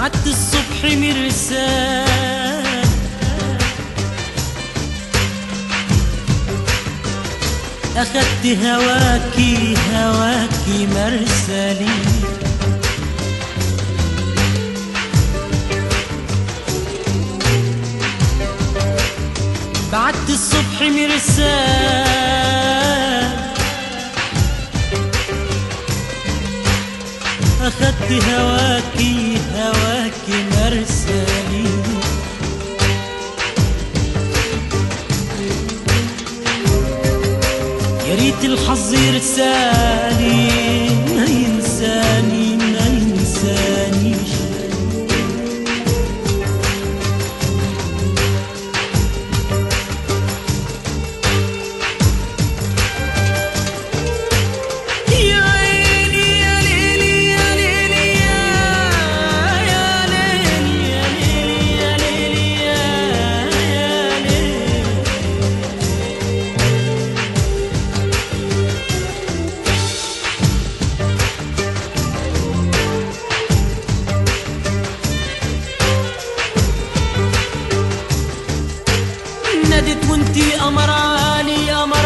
بعت الصبح مرسال، أخدت هواكي هواكي مرسالي. بعت الصبح مرسال، أخدت هواكي هواكي مرسالي. يا ريت الحظ يرسالي ما ينساني ما ينسانيش. نادت وانتي قمر عالي قمر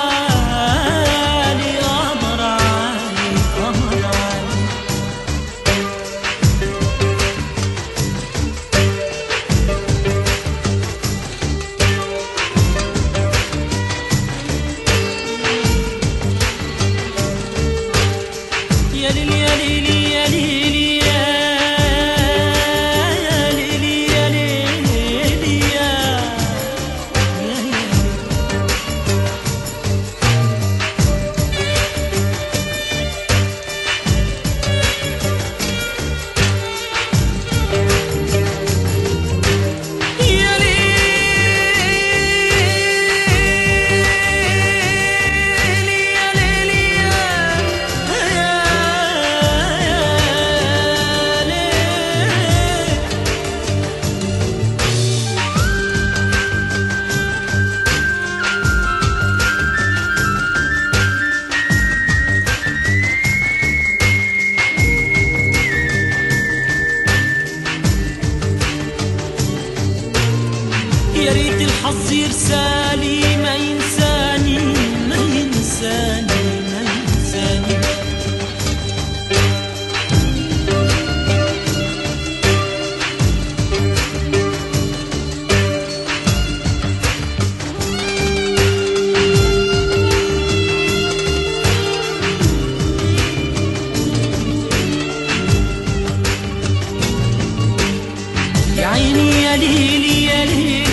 عالي قمر عالي قمر عالي. يا ليل يا ليل يا ليل يا ريت الحظ يرسالي ما ينساني ما ينساني ما ينساني. يا عيني يا ليلي يا ليلي